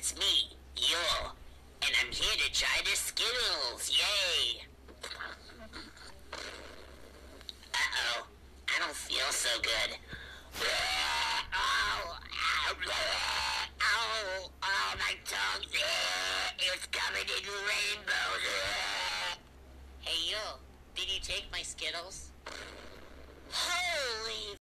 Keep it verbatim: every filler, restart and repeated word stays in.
it's me, Yule, and I'm here to try the Skittles, yay! Uh-oh, I don't feel so good. Oh, ow, ow, oh, my tongue, it's covered in rainbows. Hey, Yule, did you take my Skittles? Holy